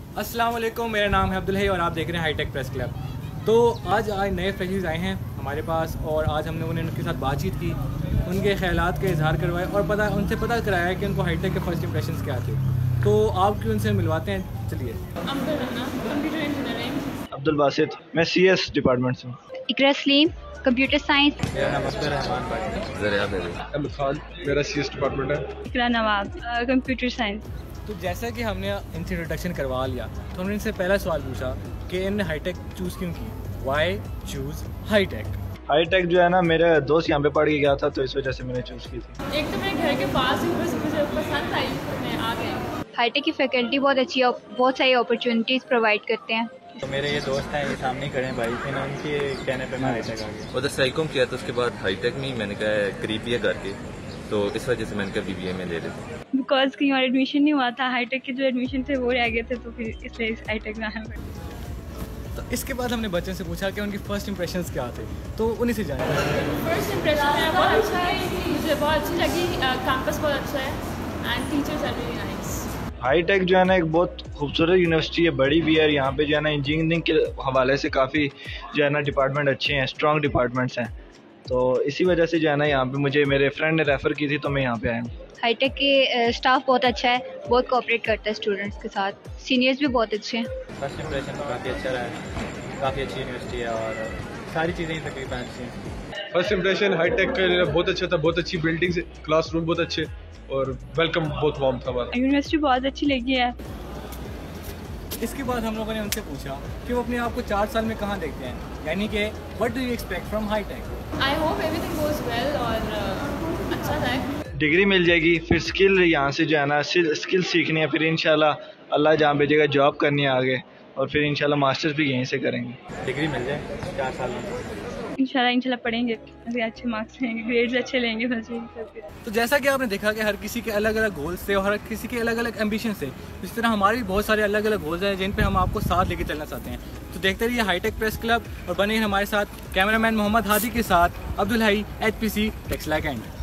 अस्सलाम वालेकुम, मेरा नाम है अब्दुल है और आप देख रहे हैं हाईटेक प्रेस क्लब। तो आज नए फ्रेशर्स आए हैं हमारे पास और आज हमने उनके साथ बातचीत की, उनके ख्यालात का इजहार करवाए और उनसे पता कराया कि उनको हाईटेक के फर्स्ट इंप्रेशंस क्या थे। तो आप क्यों उनसे मिलवाते हैं, चलिए। Computer engineering. अब्दुल बासित, मैं CS डिपार्टमेंट से हूँ। Iqra Salim, computer science. अहमद खान, मेरा CS डिपार्टमेंट है। Iqra Nawab, computer science. तो जैसा कि हमने इनसे इंट्रोडक्शन करवा लिया तो हमने इनसे पहला सवाल पूछा कि इन्होंने हाईटेक चूज़ क्यों की, वाई चूज़ हाईटेक। हाईटेक जो है ना, मेरा दोस्त यहाँ पे पढ़ के गया था तो इस वजह से मैंने चूज़ की थी। एक तो मेरे घर के पास ही मुझे पसंद आई, मैं आ गई। हाईटेक की फैकल्टी बहुत अच्छी है, बहुत सारी अपॉर्चुनिटीज़ प्रोवाइड करते हैं। तो मेरे ये दोस्त हैं, ये सामने खड़े हैं भाई, फिर उनके कहने पे मैं हाईटेक आ गया। उधर साइकोम किया तो उसके बाद हाईटेक में मैंने कहा करीब ही है करके, तो इस वजह से मैंने कहा BBA में ले लेते। बिकॉज कहीं और एडमिशन नहीं हुआ था, हाईटेक के जो एडमिशन थे वो रह गए थे, तो फिर इसलिए हाईटेक में आना पड़ा। तो इसके बाद हमने बच्चों से पूछा कि उनकी फर्स्ट इंप्रेशंस क्या थे, तो उन्हीं से जाने। फर्स्ट इंप्रेशन मेरा बहुत अच्छा है, मुझे बहुत अच्छी लगी। कैंपस बहुत अच्छा है and teachers are very nice. Hi Tech जो है ना, एक बहुत खूबसूरत यूनिवर्सिटी है, बड़ी भी है। यहाँ पे जो है ना इंजीनियरिंग के हवाले से काफ़ी जो है ना डिपार्टमेंट अच्छे हैं, स्ट्रॉन्ग डिपार्टमेंट्स हैं। तो इसी वजह से जो है ना यहाँ पे मुझे मेरे फ्रेंड ने रेफ़र की थी तो मैं यहाँ पे आया हूँ। हाईटेक के स्टाफ बहुत अच्छा है, बहुत कोऑपरेट करता है स्टूडेंट्स के साथ, सीनियर्स भी बहुत अच्छे हैं। फर्स्ट इंप्रेशन तो काफ़ी अच्छा रहा है, काफ़ी अच्छी यूनिवर्सिटी है और सारी चीज़ें ही तकरीबन अच्छी हैं। फर्स्ट इंप्रेशन हाईटेक का बहुत अच्छा था, बहुत अच्छी बिल्डिंग्स, क्लासरूम बहुत अच्छे और वेलकम बहुत वार्म था हमारा। यूनिवर्सिटी बहुत अच्छी लगी है। इसके बाद हम लोगों ने उनसे पूछा कि वो अपने आप को 4 साल में कहाँ देखते हैं, यानी कि what do you expect from Hi Tech. I hope everything goes well और अच्छा जाए। डिग्री मिल जाएगी, फिर स्किल यहाँ से जो है ना स्किल सीखनी है, फिर इंशाल्लाह अल्लाह जहाँ भेजेगा जॉब करनी है आगे, और फिर इंशाल्लाह मास्टर्स भी यहीं से करेंगे। डिग्री मिल जाए 4 साल में, इंशाल्लाह पढ़ेंगे, अभी अच्छे मार्क्स लेंगे, ग्रेड्स अच्छे लेंगे बस। तो जैसा कि आपने देखा कि हर किसी के अलग अलग गोल्स थे और हर किसी के अलग अलग एम्बिशन थे, इस तरह हमारे भी बहुत सारे अलग अलग गोल्स हैं जिन पे हम आपको साथ लेके चलना चाहते हैं। तो देखते रहिए हाईटेक प्रेस क्लब और बने हमारे साथ कैमरामैन मोहम्मद हादी के साथ अब्दुल हई, HPC टेक्सला कैंट।